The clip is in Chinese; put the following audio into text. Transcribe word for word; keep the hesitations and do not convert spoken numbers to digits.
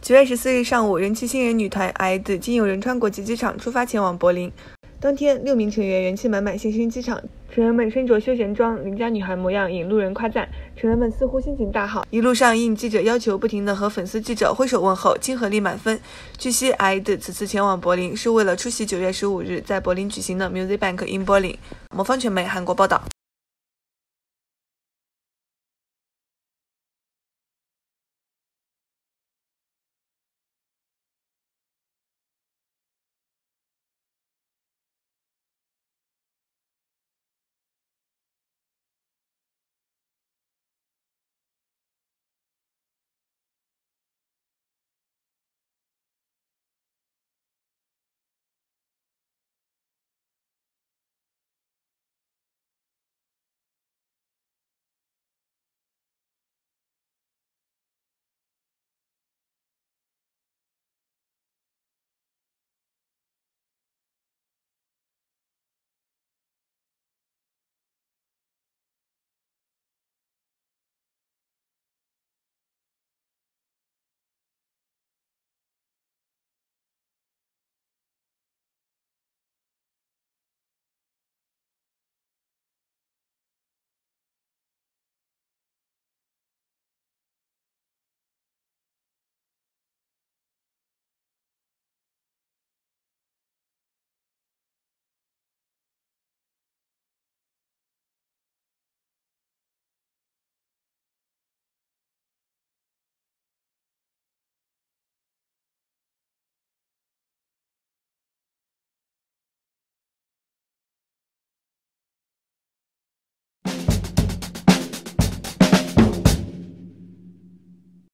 九月十四日上午，人气新人女团 I D 经由仁川国际机场出发前往柏林。当天，六名成员元气满满现身机场，成员们身着休闲装，邻家女孩模样引路人夸赞。成员们似乎心情大好，一路上应记者要求，不停地和粉丝记者挥手问候，亲和力满分。据悉 ，I D 此次前往柏林是为了出席九月十五日在柏林举行的 Music Bank in Berlin。魔方全媒韩国报道。